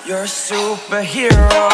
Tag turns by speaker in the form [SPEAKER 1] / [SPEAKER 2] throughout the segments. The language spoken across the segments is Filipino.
[SPEAKER 1] You're a superhero.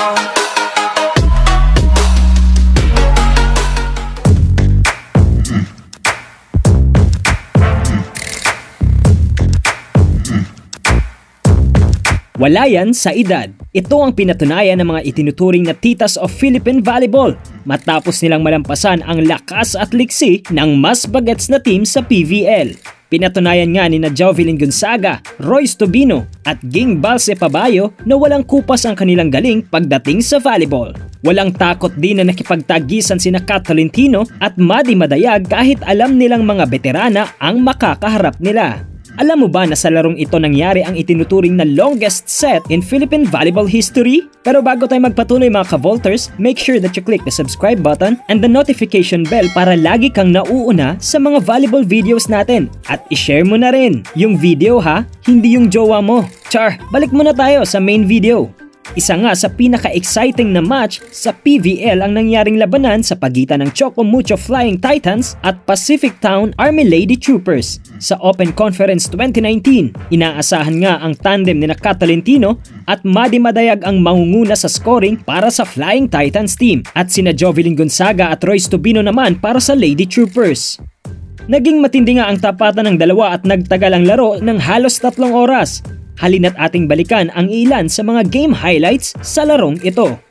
[SPEAKER 2] Wala yan sa edad. Ito ang pinatunayan ng mga itinuturing na Titas of Philippine Volleyball matapos nilang malampasan ang lakas at liksi ng mas bagets na team sa PVL. Pinatunayan nga ni na Jovelyn Gonzaga, Royse Tubino at Jean Balse-Pabayo na walang kupas ang kanilang galing pagdating sa volleyball. Walang takot din na nakipagtagisan sina Tolentino at Madi Madayag kahit alam nilang mga veterana ang makakaharap nila. Alam mo ba na sa larong ito nangyari ang itinuturing na longest set in Philippine volleyball history? Pero bago tayo magpatuloy mga ka-Volters, make sure that you click the subscribe button and the notification bell para lagi kang nauuna sa mga volleyball videos natin. At ishare mo na rin yung video ha, hindi yung jowa mo. Char, balik muna tayo sa main video. Isa nga sa pinaka-exciting na match sa PVL ang nangyaring labanan sa pagitan ng Choco Mucho Flying Titans at Pacific Town Army Lady Troopers. Sa Open Conference 2019, inaasahan nga ang tandem ni Tolentino at Madi Madayag ang mangunguna sa scoring para sa Flying Titans team at sina Jovelyn Gonzaga at Royse Tubino naman para sa Lady Troopers. Naging matindi nga ang tapatan ng dalawa at nagtagal ang laro ng halos 3 oras. Halina't ating balikan ang ilan sa mga game highlights sa larong ito.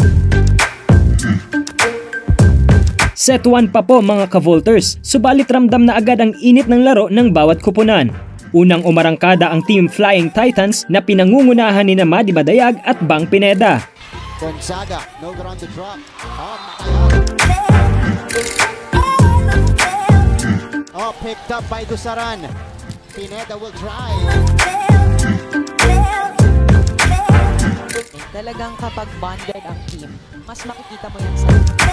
[SPEAKER 2] Set 1 pa po mga ka-Volters, subalit ramdam na agad ang init ng laro ng bawat kupunan. Unang umarangkada ang Team Flying Titans na pinangungunahan ni Madi Madayag at Bang Pineda.
[SPEAKER 3] Gonzaga, no ground to drop. Picked up by Dusaran. Pineda will try.
[SPEAKER 4] Talagang kapag bonded ang team, mas makikita mo yan sa...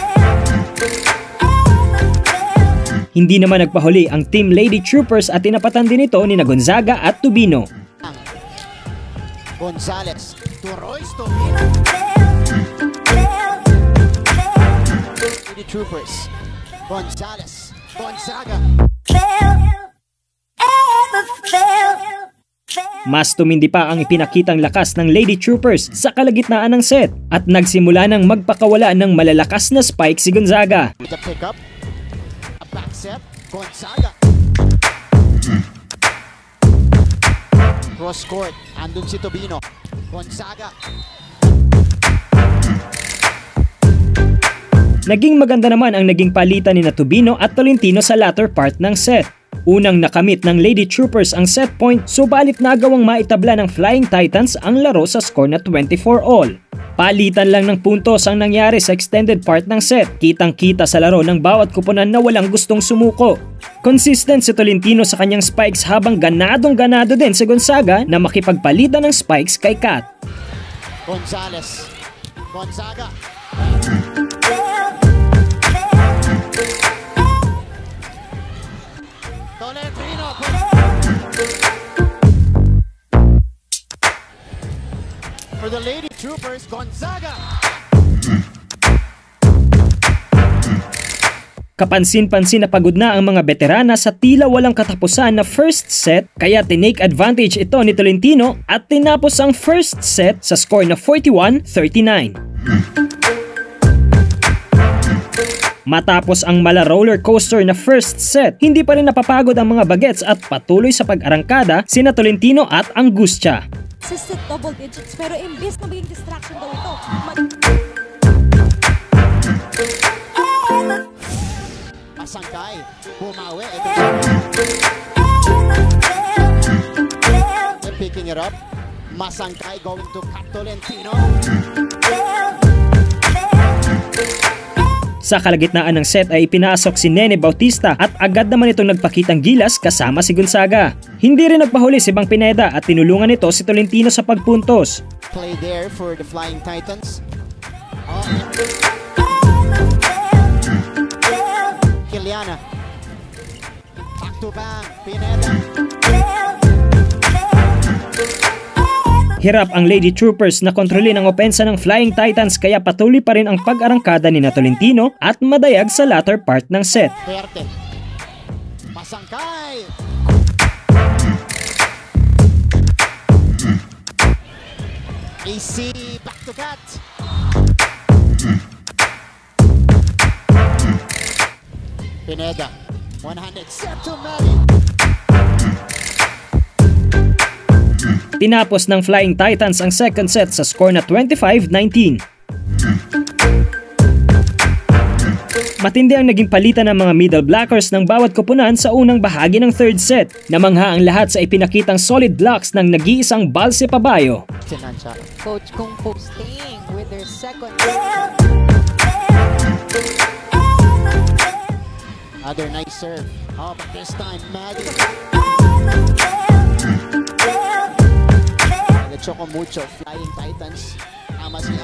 [SPEAKER 2] Hindi naman nagpahuli ang Team Lady Troopers at tinapatan din ito ni Gonzaga at Tubino.
[SPEAKER 3] Gonzales to Royse Tubino. Lady Troopers. Gonzales. Gonzaga.
[SPEAKER 2] Mas tumindi pa ang ipinakitang lakas ng Lady Troopers sa kalagitnaan ng set at nagsimula ng magpakawala ng malalakas na spike si Gonzaga.
[SPEAKER 3] With a pickup, a back set, Gonzaga. Cross court, andun si Tubino. Gonzaga.
[SPEAKER 2] Naging maganda naman ang naging palitan ni Tubino at Tolentino sa latter part ng set. Unang nakamit ng Lady Troopers ang set point, subalit nagawang maitabla ng Flying Titans ang laro sa score na 24-all. Palitan lang ng puntos ang nangyari sa extended part ng set. Kitang-kita sa laro ng bawat kupunan na walang gustong sumuko. Consistent si Tolentino sa kanyang spikes habang ganadong-ganado din si Gonzaga na makipagpalitan ng spikes kay Kat.
[SPEAKER 3] Gonzales. Gonzaga. For the Lady Troopers, Gonzaga.
[SPEAKER 2] Kapansin-pansin na pagod na ang mga veterana sa tila walang katapusan na first set kaya tinake advantage ito ni Tolentino at tinapos ang first set sa score na 41-39. Matapos ang mala roller coaster na first set, hindi pa rin napapagod ang mga bagets at patuloy sa pag-arangkada sina Tolentino at Angustia.
[SPEAKER 4] Assisted double digits pero imbis na maging distraction daw ito.
[SPEAKER 3] Masangkay, bumawi. They're picking it up. Masangkay going to Tolentino.
[SPEAKER 2] Sa kalagitnaan ng set ay pinasok si Nene Bautista at agad naman itong nagpakitang gilas kasama si Gonzaga. Hindi rin nagpahuli si Bang Pineda at tinulungan nito si Tolentino sa pagpuntos.
[SPEAKER 3] Play there for the Flying Titans. Kiliana. Back to Bang. Pineda.
[SPEAKER 2] Hirap ang Lady Troopers na kontrolin ang opensa ng Flying Titans kaya patuloy pa rin ang pag-arangkada ni Tolentino at Madayag sa latter part ng set.
[SPEAKER 3] Perte. Masangkay. AC back to cat. Pineda, one-handed set to Mali.
[SPEAKER 2] Tinapos ng Flying Titans ang second set sa score na 25-19. Matindi ang naging palitan ng mga middle blockers ng bawat koponan sa unang bahagi ng third set. Namangha ang lahat sa ipinakitang solid blocks ng nag-iisang Balse-Pabayo.
[SPEAKER 4] Coach Kung posting with their second.
[SPEAKER 3] Other nice serve. Oh, but this time, Mali. The Choco Mucho Flying Titans. Tama siya.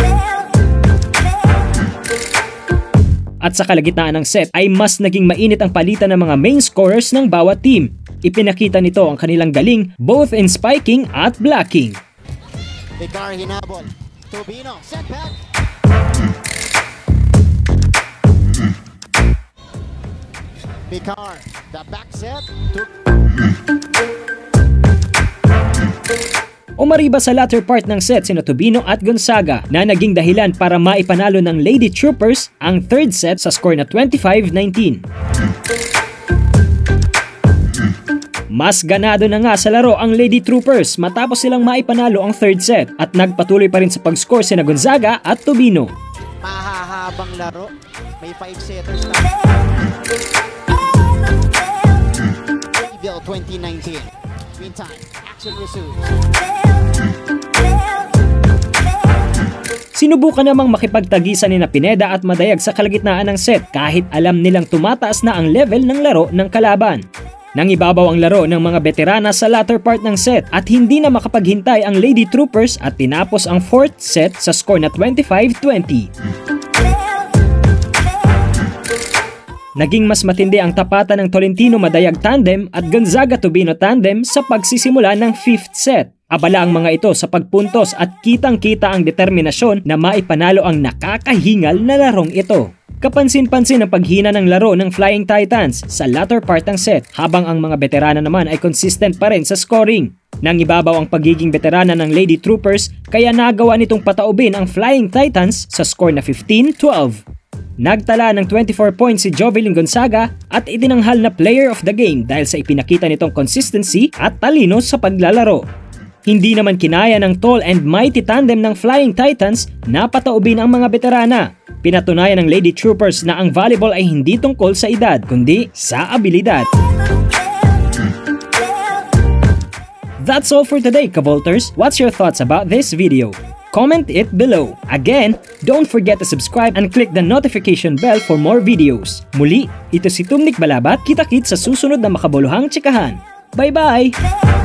[SPEAKER 2] At sa kalagitnaan ng set ay mas naging mainit ang palitan ng mga main scorers ng bawat team. Ipinakita nito ang kanilang galing both in spiking at blocking.
[SPEAKER 3] Bigas hinabol. Tubino, set back. Bigas, the back set.
[SPEAKER 2] Umariba sa latter part ng set sina Tubino at Gonzaga na naging dahilan para maipanalo ng Lady Troopers ang third set sa score na 25-19. Mas ganado na nga sa laro ang Lady Troopers matapos silang maipanalo ang third set at nagpatuloy pa rin sa pag-score sina Gonzaga at Tubino.
[SPEAKER 3] Mahahabang laro. May 5 setters na. PVL 2019. Meantime, action resumes.
[SPEAKER 2] Sinubukan namang makipagtagisan ni Pineda at Madayag sa kalagitnaan ng set kahit alam nilang tumataas na ang level ng laro ng kalaban. Nangibabaw ang laro ng mga veterana sa latter part ng set at hindi na makapaghintay ang Lady Troopers at tinapos ang fourth set sa score na 25-20. Naging mas matindi ang tapatan ng Tolentino-Madayag tandem at Gonzaga-Tubino tandem sa pagsisimula ng fifth set. Abala ang mga ito sa pagpuntos at kitang-kita ang determinasyon na maipanalo ang nakakahingal na larong ito. Kapansin-pansin ang paghina ng laro ng Flying Titans sa latter part ng set habang ang mga veterana naman ay consistent pa rin sa scoring. Nangibabaw ang pagiging veterana ng Lady Troopers kaya nagawa nitong pataubin ang Flying Titans sa score na 15-12. Nagtala ng 24 points si Jovelyn Gonzaga at itinanghal na player of the game dahil sa ipinakita nitong consistency at talino sa paglalaro. Hindi naman kinaya ng tall and mighty tandem ng Flying Titans na pataubin ang mga veterana. Pinatunayan ng Lady Troopers na ang volleyball ay hindi tungkol sa edad kundi sa abilidad. That's all for today, Kavolters. What's your thoughts about this video? Comment it below. Again, don't forget to subscribe and click the notification bell for more videos. Muli, ito si Tumnik Balabat. Kita-kits sa susunod na makabuluhang tsikahan. Bye-bye!